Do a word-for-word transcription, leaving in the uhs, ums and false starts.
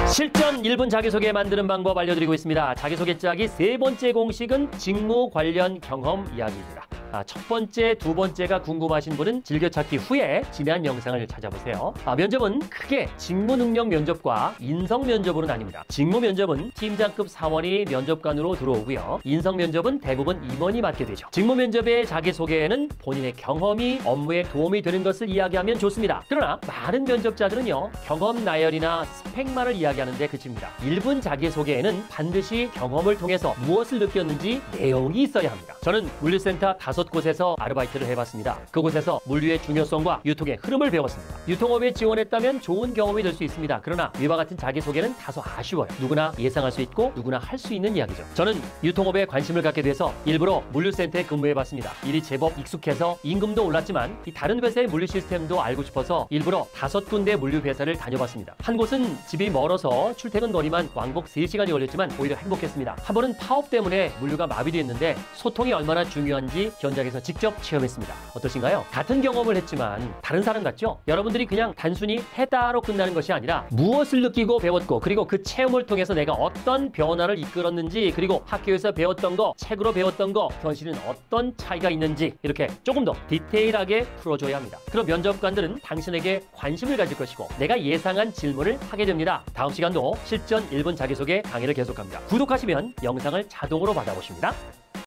실전 일 분 자기소개 만드는 방법 알려드리고 있습니다. 자기소개 짜기 세 번째 공식은 직무 관련 경험 이야기입니다. 아, 첫 번째, 두 번째가 궁금하신 분은 즐겨찾기 후에 지난 영상을 찾아보세요. 아, 면접은 크게 직무 능력 면접과 인성 면접으로 나뉩니다. 직무 면접은 팀장급 사원이 면접관으로 들어오고요. 인성 면접은 대부분 임원이 맡게 되죠. 직무 면접의 자기소개에는 본인의 경험이 업무에 도움이 되는 것을 이야기하면 좋습니다. 그러나 많은 면접자들은요, 경험 나열이나 스펙만을 이야기하는데 그칩니다. 일 분 자기소개에는 반드시 경험을 통해서 무엇을 느꼈는지 내용이 있어야 합니다. 저는 물류센터 다섯 곳에서 아르바이트를 해봤습니다. 그곳에서 물류의 중요성과 유통의 흐름을 배웠습니다. 유통업에 지원했다면 좋은 경험이 될 수 있습니다. 그러나 이와 같은 자기소개는 다소 아쉬워요. 누구나 예상할 수 있고 누구나 할 수 있는 이야기죠. 저는 유통업에 관심을 갖게 돼서 일부러 물류센터에 근무해봤습니다. 일이 제법 익숙해서 임금도 올랐지만 이 다른 회사의 물류 시스템도 알고 싶어서 일부러 다섯 군데 물류 회사를 다녀봤습니다. 한 곳은 집이 멀어서 출퇴근 거리만 왕복 세 시간이 걸렸지만 오히려 행복했습니다. 한 번은 파업 때문에 물류가 마비됐는데 소통이 얼마나 중요한지 현장에서 직접 체험했습니다. 어떠신가요? 같은 경험을 했지만 다른 사람 같죠? 여러분들이 그냥 단순히 했다로 끝나는 것이 아니라 무엇을 느끼고 배웠고 그리고 그 체험을 통해서 내가 어떤 변화를 이끌었는지 그리고 학교에서 배웠던 거, 책으로 배웠던 거, 현실은 어떤 차이가 있는지 이렇게 조금 더 디테일하게 풀어줘야 합니다. 그럼 면접관들은 당신에게 관심을 가질 것이고 내가 예상한 질문을 하게 됩니다. 다음 시간도 실전 일 분 자기소개 강의를 계속합니다. 구독하시면 영상을 자동으로 받아보십니다.